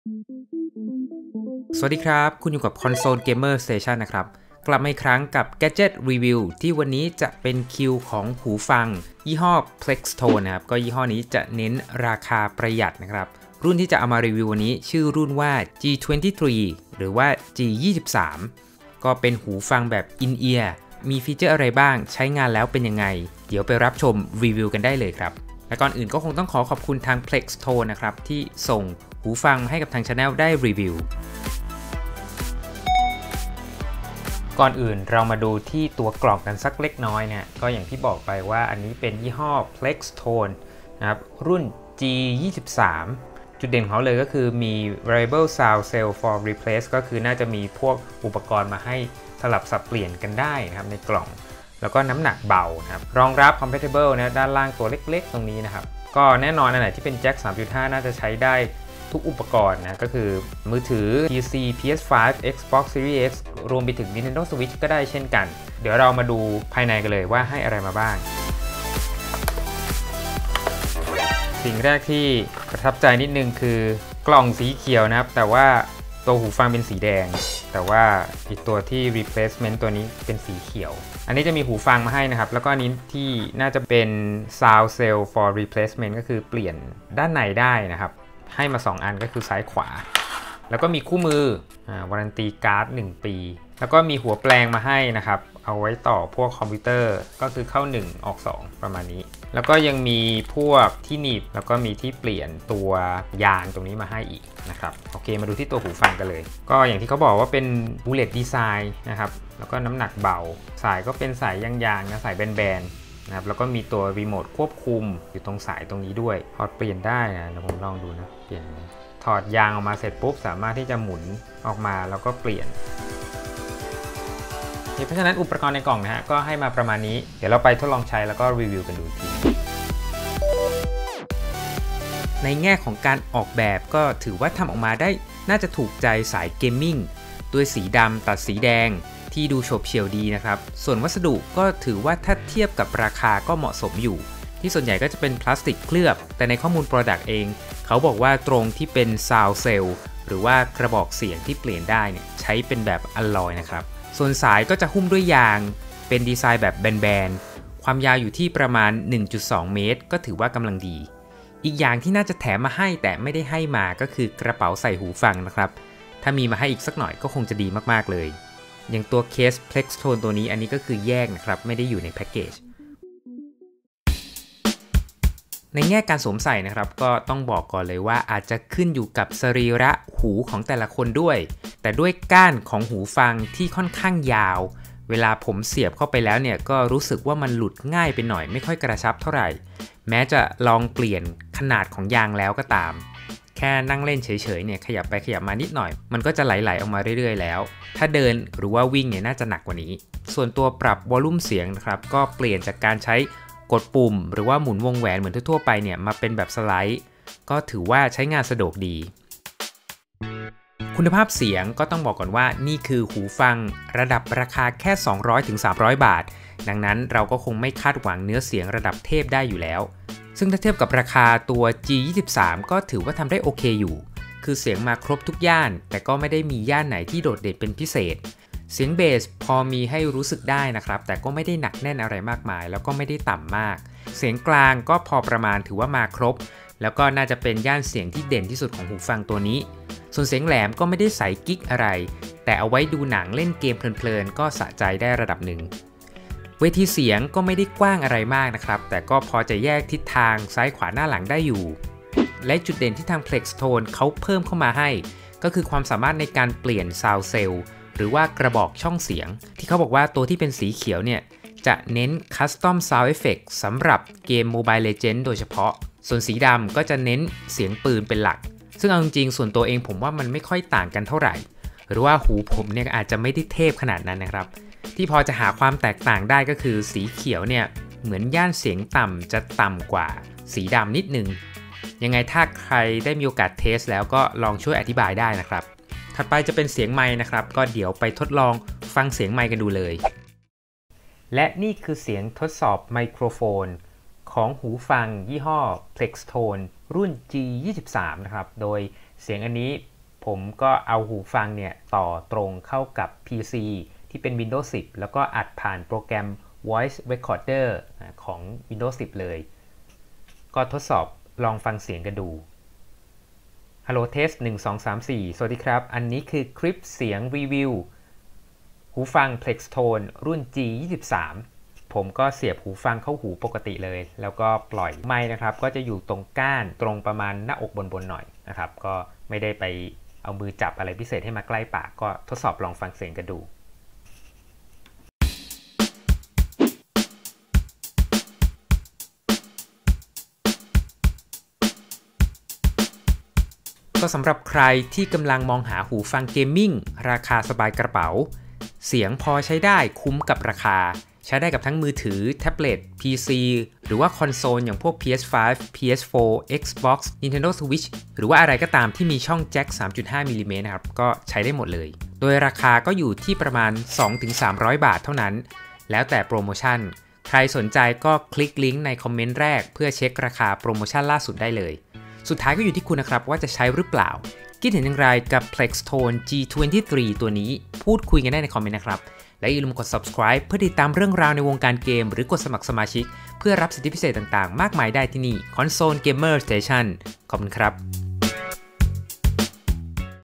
สวัสดีครับคุณอยู่กับ Console Gamer Station นะครับกลับมาอีกครั้งกับ Gadget Review ที่วันนี้จะเป็นคิวของหูฟังยี่ห้อ Plextone นะครับก็ยี่ห้อนี้จะเน้นราคาประหยัดนะครับรุ่นที่จะเอามารีวิววันนี้ชื่อรุ่นว่า G23 หรือว่า G23 ก็เป็นหูฟังแบบ In-ear มีฟีเจอร์อะไรบ้างใช้งานแล้วเป็นยังไงเดี๋ยวไปรับชมรีวิวกันได้เลยครับและก่อนอื่นก็คงต้องขอบคุณทาง Plextone นะครับที่ส่งหูฟังให้กับทาง Channel ได้รีวิวก่อนอื่นเรามาดูที่ตัวกล่องกันสักเล็กน้อยเนี่ยก็อย่างที่บอกไปว่าอันนี้เป็นยี่ห้อ Plextone นะครับรุ่น G23 จุดเด่นของเขาเลยก็คือมี Variable Sound Cell for Replace ก็คือน่าจะมีพวกอุปกรณ์มาให้สลับสับเปลี่ยนกันได้นะครับในกล่องแล้วก็น้ำหนักเบานะครับรองรับ Compatible นะด้านล่างตัวเล็กๆตรงนี้นะครับก็แน่นอนอันไหนที่เป็นแจ็ค 3.5 น่าจะใช้ได้ทุกอุปกรณ์นะก็คือมือถือ PC PS5 Xbox Series X รวมไปถึง Nintendo Switch ก็ได้เช่นกันเดี๋ยวเรามาดูภายในกันเลยว่าให้อะไรมาบ้างสิ่งแรกที่ประทับใจนิดนึงคือกล่องสีเขียวนะครับแต่ว่าตัวหูฟังเป็นสีแดงแต่ว่าอีกตัวที่ replacement ตัวนี้เป็นสีเขียวอันนี้จะมีหูฟังมาให้นะครับแล้วก็อันนี้ที่น่าจะเป็น sound cell for replacement ก็คือเปลี่ยนด้านในได้นะครับให้มา2อันก็คือซ้ายขวาแล้วก็มีคู่มือวารันตีการ์ด1ปีแล้วก็มีหัวแปลงมาให้นะครับเอาไว้ต่อพวกคอมพิวเตอร์ก็คือเข้า1ออก2ประมาณนี้แล้วก็ยังมีพวกที่หนีบแล้วก็มีที่เปลี่ยนตัวยางตรงนี้มาให้อีกนะครับโอเคมาดูที่ตัวหูฟังกันเลยก็อย่างที่เขาบอกว่าเป็น Bullet Design นะครับแล้วก็น้ำหนักเบาสายก็เป็นสายยางๆนะสายแบนๆนะครับแล้วก็มีตัวรีโมทควบคุมอยู่ตรงสายตรงนี้ด้วยถอดเปลี่ยนได้นะเดี๋ยวผมลองดูนะเปลี่ยนถอดยางออกมาเสร็จปุ๊บสามารถที่จะหมุนออกมาแล้วก็เปลี่ยนเพราะฉะนั้นอุปกรณ์ในกล่องนะฮะก็ให้มาประมาณนี้เดี๋ยวเราไปทดลองใช้แล้วก็รีวิวกันดูทีในแง่ของการออกแบบก็ถือว่าทำออกมาได้น่าจะถูกใจสายเกมมิ่งด้วยสีดำตัดสีแดงที่ดูโฉบเฉี่ยวดีนะครับส่วนวัสดุก็ถือว่าถ้าเทียบกับราคาก็เหมาะสมอยู่ที่ส่วนใหญ่ก็จะเป็นพลาสติกเคลือบแต่ในข้อมูล Product เองเขาบอกว่าตรงที่เป็น Sound Cell หรือว่ากระบอกเสียงที่เปลี่ยนได้เนี่ยใช้เป็นแบบอลลอยนะครับส่วนสายก็จะหุ้มด้วยยางเป็นดีไซน์แบบแบนๆความยาวอยู่ที่ประมาณ 1.2 เมตรก็ถือว่ากำลังดีอีกอย่างที่น่าจะแถมมาให้แต่ไม่ได้ให้มาก็คือกระเป๋าใส่หูฟังนะครับถ้ามีมาให้อีกสักหน่อยก็คงจะดีมากๆเลยอย่างตัวเคส Plextone ตัวนี้อันนี้ก็คือแยกนะครับไม่ได้อยู่ในแพ็กเกจในแง่การสวมใส่นะครับก็ต้องบอกก่อนเลยว่าอาจจะขึ้นอยู่กับสรีระหูของแต่ละคนด้วยแต่ด้วยก้านของหูฟังที่ค่อนข้างยาวเวลาผมเสียบเข้าไปแล้วเนี่ยก็รู้สึกว่ามันหลุดง่ายไปหน่อยไม่ค่อยกระชับเท่าไหร่แม้จะลองเปลี่ยนขนาดของยางแล้วก็ตามแค่นั่งเล่นเฉยๆเนี่ยขยับไปขยับมานิดหน่อยมันก็จะไหลๆออกมาเรื่อยๆแล้วถ้าเดินหรือว่าวิ่งเนี่ยน่าจะหนักกว่านี้ส่วนตัวปรับวอลลุ่มเสียงนะครับก็เปลี่ยนจากการใช้กดปุ่มหรือว่าหมุนวงแหวนเหมือนทั่วๆไปเนี่ยมาเป็นแบบสไลด์ก็ถือว่าใช้งานสะดวกดีคุณภาพเสียงก็ต้องบอกก่อนว่านี่คือหูฟังระดับราคาแค่ 200-300 บาทดังนั้นเราก็คงไม่คาดหวังเนื้อเสียงระดับเทพได้อยู่แล้วซึ่งถ้าเทียบกับราคาตัว G23 ก็ถือว่าทำได้โอเคอยู่คือเสียงมาครบทุกย่านแต่ก็ไม่ได้มีย่านไหนที่โดดเด่นเป็นพิเศษเสียงเบสพอมีให้รู้สึกได้นะครับแต่ก็ไม่ได้หนักแน่นอะไรมากมายแล้วก็ไม่ได้ต่ำมากเสียงกลางก็พอประมาณถือว่ามาครบแล้วก็น่าจะเป็นย่านเสียงที่เด่นที่สุดของหูฟังตัวนี้ส่วนเสียงแหลมก็ไม่ได้ใสกิ๊กอะไรแต่เอาไว้ดูหนังเล่นเกมเพลินๆก็สะใจได้ระดับหนึ่งเวทีเสียงก็ไม่ได้กว้างอะไรมากนะครับแต่ก็พอจะแยกทิศทางซ้ายขวาหน้าหลังได้อยู่และจุดเด่นที่ทาง Plextone เขาเพิ่มเข้ามาให้ก็คือความสามารถในการเปลี่ยน Sound Cellหรือว่ากระบอกช่องเสียงที่เขาบอกว่าตัวที่เป็นสีเขียวเนี่ยจะเน้น Custom Sound Effect สำหรับเกม Mobile Legends โดยเฉพาะส่วนสีดำก็จะเน้นเสียงปืนเป็นหลักซึ่งเอาจริงๆส่วนตัวเองผมว่ามันไม่ค่อยต่างกันเท่าไหร่หรือว่าหูผมเนี่ยอาจจะไม่ได้เทพขนาดนั้นนะครับที่พอจะหาความแตกต่างได้ก็คือสีเขียวเนี่ยเหมือนย่านเสียงต่ำจะต่ำกว่าสีดำนิดนึงยังไงถ้าใครได้มีโอกาสเทสแล้วก็ลองช่วยอธิบายได้นะครับถัดไปจะเป็นเสียงไมค์นะครับก็เดี๋ยวไปทดลองฟังเสียงไมค์กันดูเลยและนี่คือเสียงทดสอบไมโครโฟนของหูฟังยี่ห้อ Plextone รุ่น G23 นะครับโดยเสียงอันนี้ผมก็เอาหูฟังเนี่ยต่อตรงเข้ากับ PC ที่เป็น Windows 10 แล้วก็อัดผ่านโปรแกรม Voice Recorder ของ Windows 10 เลยก็ทดสอบลองฟังเสียงกันดู Hello Test 1 2 3 4 สวัสดีครับอันนี้คือคลิปเสียงรีวิวหูฟัง Plextone รุ่น G23 ผมก็เสียบหูฟังเข้าหูปกติเลยแล้วก็ปล่อยไมค์นะครับก็จะอยู่ตรงก้านตรงประมาณหน้าอกบนๆหน่อยนะครับก็ไม่ได้ไปเอามือจับอะไรพิเศษให้มาใกล้ปากก็ทดสอบลองฟังเสียงกันดูก็สำหรับใครที่กำลังมองหาหูฟังเกมมิ่งราคาสบายกระเป๋าเสียงพอใช้ได้คุ้มกับราคาใช้ได้กับทั้งมือถือแท็บเล็ต PC หรือว่าคอนโซลอย่างพวก PS5 PS4 Xbox Nintendo Switch หรือว่าอะไรก็ตามที่มีช่องแจ็ค 3.5 มิลลิเมตรนะครับก็ใช้ได้หมดเลยโดยราคาก็อยู่ที่ประมาณ 2-300 บาทเท่านั้นแล้วแต่โปรโมชั่นใครสนใจก็คลิกลิงก์ในคอมเมนต์แรกเพื่อเช็คราคาโปรโมชั่นล่าสุดได้เลยสุดท้ายก็อยู่ที่คุณนะครับว่าจะใช้หรือเปล่าคิดเห็นอย่างไรกับ Plextone G23 ตัวนี้พูดคุยกันได้ในคอมเมนต์นะครับและอย่าลืมกด subscribe เพื่อติดตามเรื่องราวในวงการเกมหรือกดสมัครสมาชิกเพื่อรับสิทธิพิเศษต่างๆมากมายได้ที่นี่ Console Gamer Station ขอบคุณครับ